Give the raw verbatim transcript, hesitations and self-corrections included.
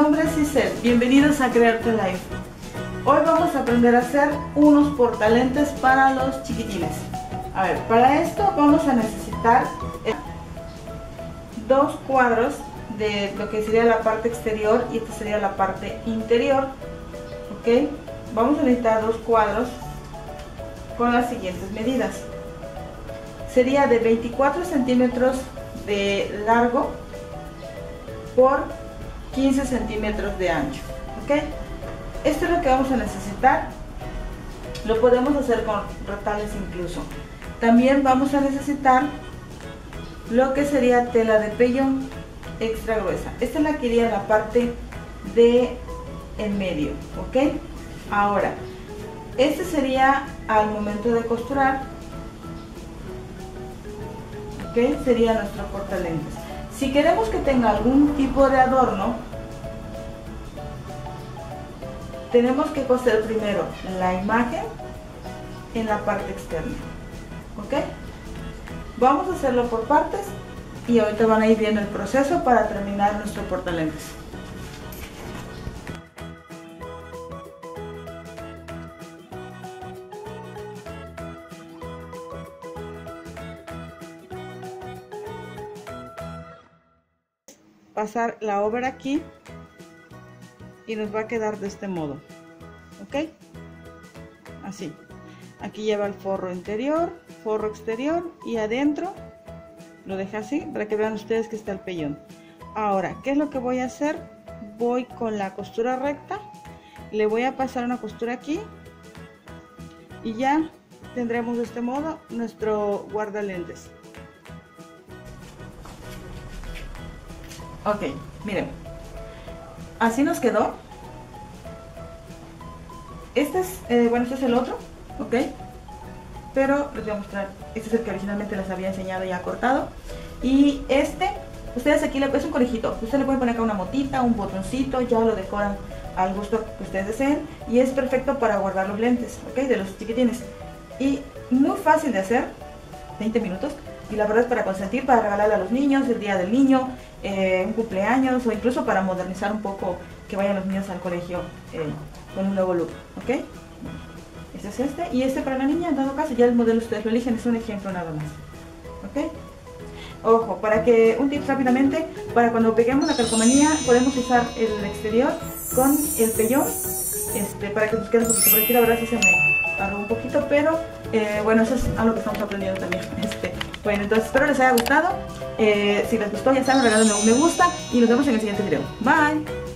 nombre es Giselle, bienvenidos a Crearte Life. Hoy vamos a aprender a hacer unos portalentes para los chiquitines. A ver, para esto vamos a necesitar dos cuadros de lo que sería la parte exterior y esta sería la parte interior. Ok, vamos a necesitar dos cuadros con las siguientes medidas. Sería de veinticuatro centímetros de largo por quince centímetros de ancho. Ok, esto es lo que vamos a necesitar. Lo podemos hacer con retales incluso. También vamos a necesitar lo que sería tela de pellón extra gruesa. Esta es la que iría en la parte de en medio. Ok, ahora este sería al momento de costurar. Ok, sería nuestro portalentes. Si queremos que tenga algún tipo de adorno, tenemos que coser primero la imagen en la parte externa. Ok, vamos a hacerlo por partes y ahorita van a ir viendo el proceso para terminar nuestro portalentes. Pasar la obra aquí y nos va a quedar de este modo. Ok, así. Aquí lleva el forro interior, forro exterior y adentro lo deja así para que vean ustedes que está el pellón. Ahora, ¿qué es lo que voy a hacer? Voy con la costura recta, le voy a pasar una costura aquí y ya tendremos de este modo nuestro guardalentes. Ok, miren, así nos quedó. Este es, eh, bueno, este es el otro, ok, pero les voy a mostrar. Este es el que originalmente les había enseñado ya cortado. Y este, ustedes aquí, le, es un conejito. Ustedes le pueden poner acá una motita, un botoncito, ya lo decoran al gusto que ustedes deseen. Y es perfecto para guardar los lentes, ok, de los chiquitines. Y muy fácil de hacer, veinte minutos. Y la verdad es para consentir, para regalarle a los niños, el día del niño, eh, un cumpleaños o incluso para modernizar un poco, que vayan los niños al colegio eh, con un nuevo look. ¿Ok? Este es este y este para la niña, en dado caso ya el modelo ustedes lo eligen, es un ejemplo nada más. ¿Ok? Ojo, para que, un tip rápidamente, para cuando peguemos la calcomanía podemos usar el exterior con el pellón, este, para que nos quede un poquito. Por aquí la verdad sí se me arrugó un poquito, pero eh, bueno, eso es algo que estamos aprendiendo también. Este, bueno, entonces espero les haya gustado. Eh, si les gustó, ya saben, regálenme un me gusta y nos vemos en el siguiente video. Bye.